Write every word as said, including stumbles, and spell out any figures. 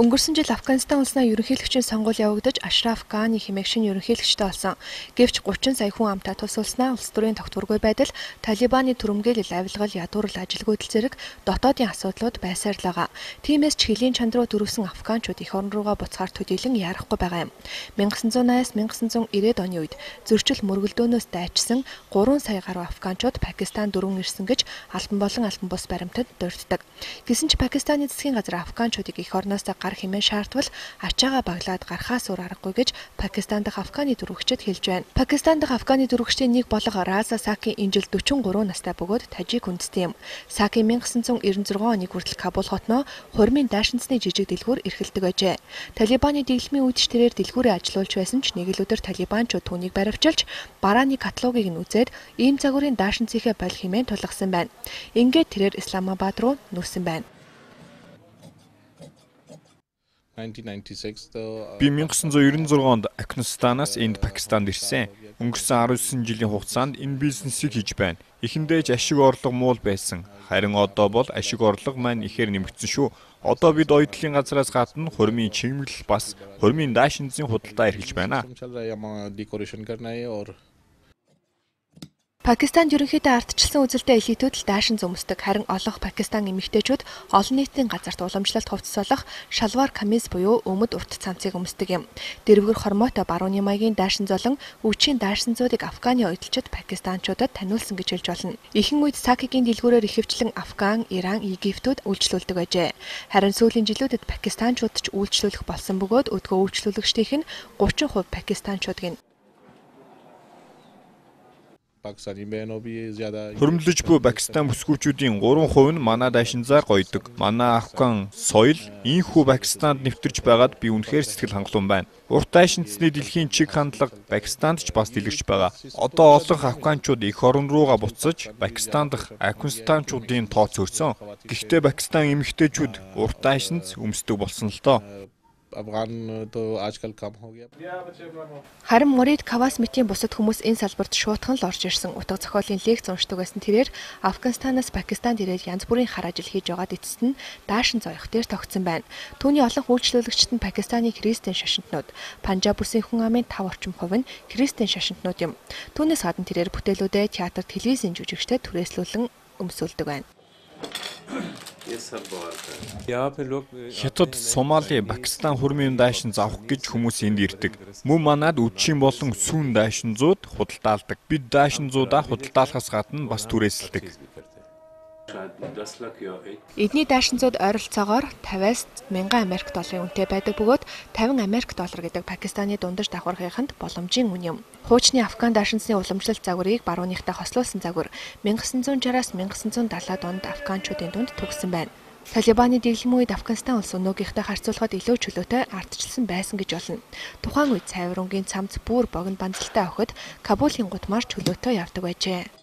Өнгөрсөн жил Афганистан улсынхаа ерөнхийлөгчийн сонгуул явагдаж, Ашраф Гани хэмээх шинэ ерөнхийлөгчтэй болсон. Гэвч гучин сая хүн амтаа тусалснаа улс төрийн тогтворгүй байдал, Талибаны түрэмгийлэл, авилгал, ядуурл, ажилгүйдэл зэрэг дотоодын асуудлууд байсаар л байгаа. Тиймээс ч хилийн чанд руу дөрвсөн афганчууд эх орон руугаа буцахаар төдийлөн ярахгүй байгаа юм. мянга санаа зуунаас мянга санаа ирээд оны үед зөрчил мөргөлдөөнөөс дайчсан гурван сая гаруй афганчууд Пакистан дөрвөн ирсэн гэж албан болон албан бус баримтад дурддаг. Гэсэн ч Пакистаны засгийн газар афганчуудыг эх орноос гар хэмээн шаардвал ачаагаа баглаад гарахаас өөр аргагүй гэж Пакистан дахь Афганы дөрвөгчд хэлж байна. Пакистан дахь Афганы дөрвөгчдийн нэг болох Раза Саки энэ жил дөрвөн гурван настай бөгөөд тажик үндэстэй юм. Саки мянга санаа девяносто шесть оны хүртэл Кабул хотноо хурмын даашинзны жижиг дэлгүүр эрхэлдэг ажээ. Талибаны дэглэмийн үед ч тэрээр дэлгүүрээ ажилуулж байсан ч нэг л өдөр талибанчууд түүнийг баривчилж барааны каталогийг нь үзээд ийм загварын даашинзийнхээ бол хэмээн тулгасан байна. Ингээд тэрээр Исламабад руу нүүсэн байна. Би мянга санаа девяносто шесть онд Афганистанаас энд Пакистанд ирсэн. Өнгөрсөн арван девять жилийн хугацаанд энэ бизнесийг хийж байна. Эхэндээ ч ашиг орлого муу байсан. Харин одоо бол ашиг орлого маань ихээр нэмэгдсэн шүү. Одоо бид оюутлын газраас гадна хурмын чимэглэл бас хурмын даашинзын худалдаа эрхэлж байна. Пакистанд ерөнхийдөө ардчилсан үзэлтэй элитүүд л даашин зөмсдөг. Харин олонх Пакистан эмэгтэйчүүд олон нийтийн газарт уламжлалт хувцаслах шалвар камиз буюу өмд урт цамцыг өмсдөг юм. Дэрвгэр хормойтой барууны маягийн даашин золон өвчийн даашинзуудыг Афганы оюутлчид Пакистанчуудад таниулсан гэж хэлж болно. Ихэнх үед Сакигийн дэлгүүрээр ихэвчлэн Афган, Иран, Египтүүд үйлчлүүлдэг ажээ. Харин сүүлийн жилүүдэд Пакистанчууд ч үйлчлүүлэх болсон бөгөөд өдгөө үйлчлүүлэгчдийнх нь гучин хувь Пакистанчууд гин. Хөрмөлж буй Пакистан бүсгүүчүүдийн гурван хувь нь манай даашинзаар гоёдог. Манай Афган соёл ийхүү Пакистанд нэвтэрч байгаад би үнэхээр сэтгэл хангалуун байна. Урт даашинзны дэлхийн чиг хандлага Пакистанд ч бас дэлгэрч байгаа. Одоо олонх афганчууд эх орон руугаа буцаж Пакистан дахь афганистанчуудын тоо цөөрсөн. Гэхдээ Пакистан эмэгтэйчүүд урт даашинз өмсдөг болсон л доо. Харин Мурид Кавасмитийн бусад хүмүүс энэ салбарт шуудхан л орж ирсэн. Утга зохиолын лекц уншдаг байсан тэрээр Афганистанаас Пакистанд ирээд янз бүрийн хар ажил хийж байгаад эцэст нь даашин зоёх дээр тогтсон байна. Түүний олон үйлчлүүлэгчид нь Пакистаны христийн шашинтнууд, Панжаб бүсийн хүн амын тав орчим хувь нь христийн шашинтнууд юм. Түүнээс гадна тэрээр бүтээлүүдэд театр, телевизийн жүжигчдэд түрээслүүлэн өмсүүлдэг байна. Хятад, Сомали, Пакистан хурмын даашинз авах гэж хүмүүс энд ирдэг. Мөн манад үдшийн болон сүүн даашинзууд худалдаалдаг. Бид даашинзуудаа худалдаалахаас гадна бас түрээсэлдэг. Эдний даашинзууд ойролцоогоор тавиас мянган Америк долларын үнэтэй байдаг бөгөөд тавин Америк доллар гэдэг Пакистаны дундаж давхархыханд боломжийн үн юм. Хуучны Афган даашинзны уламжлалт загварыг барууныхтай хослуулсан загвар мянга санаа шестдесят-аас мянга санаа сексен онд афганчуудын дунд төгссөн байна. Талибаны дэглэм үед Афганистан улс өнөөгийнхтэй харьцуулахад илүү чөлөөтэй ардчилсан байсан гэж болно. Тухайн үед цайвар өнгийн цамц бүр богино банзалтай авахд Кабулийн гутмаар чөлөөтэй явдаг байжээ.